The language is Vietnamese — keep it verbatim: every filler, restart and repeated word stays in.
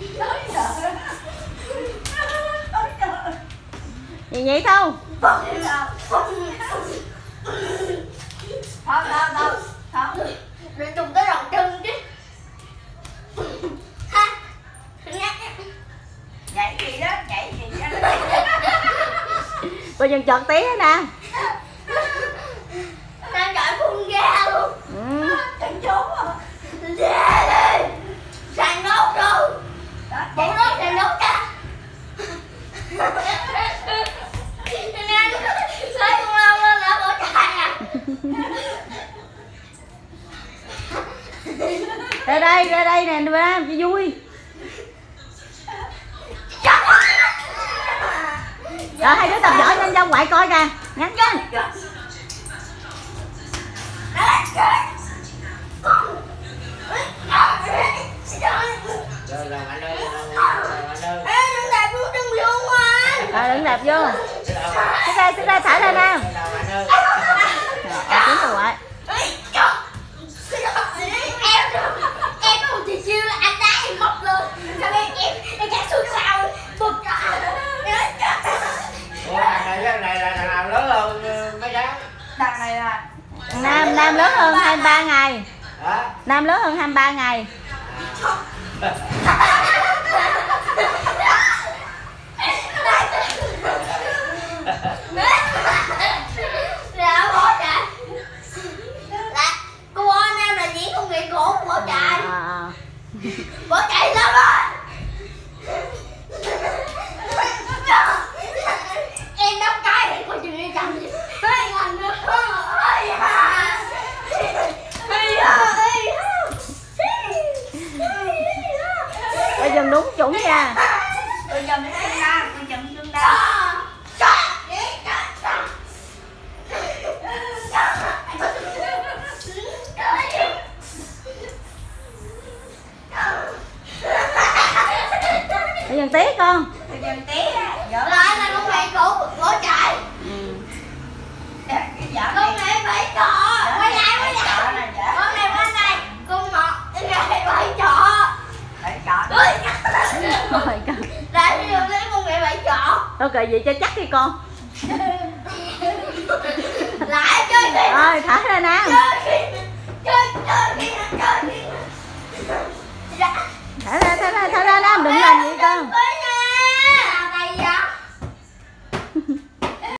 Gì vậy Thu? Không, không, không, không. Đừng trùng tới đầu chân chứ. Ha. Nhảy gì đó, nhảy gì đó. Coi chừng chọt tí nè. Đang gọi phun ra luôn. Ừ. Chẳng trốn à. Ra đi. Sàn nốt rồi. Bộ nốt sàn nốt ra. Nè, lấy con lao lên là bỏ chạy à. Ra đây, ra đây nè, ra cho vui. Rồi hai đứa tập võ nhanh ra ngoài coi kìa. Nhanh nhanh. À, đừng đạp vô. Xích ra, xích ra, thả ra nè. Rồi, xuống rồi. Em có một chị chiêu là anh đá em mọc lên. Sao em em em chạy xuống sau bụt. Ủa thằng này thằng này là thằng nào lớn hơn mấy cháu? Thằng này là Nam Nam lớn hơn hai mươi ba ngày. Hả? Nam lớn hơn hai mươi ba ngày. Là bỏ chạy. Là cô anh em là diễn không bị cổ bỏ chạy. À, à. Bỏ chạy đâu rồi. Em đóng cái thì cô chừng đi chồng gì. Ê anh nữa. Ê à. Ê à. Coi chừng đúng chuẩn nha. Tôi chồng nó xương ra, tôi chồng xương ra. Coi chừng tí con. Tôi chồng tí á. Lại là con mẹ cổ bỏ chạy. Ừ. Con mẹ bảy trọ. Quay lại quay lại. Con này qua này. Con ngọt. Con này bảy trọ. Bảy trọ. Rồi con. Lại đi đường lấy con mẹ bảy trọ. Thôi kệ vậy cho chắc đi con. Lại chơi kìa. Rồi thả ra nè. Chơi kìa. Chơi chơi kìa. Chơi kìa. Thả ra, thả ra, thả ra Nam, đừng làm vậy con.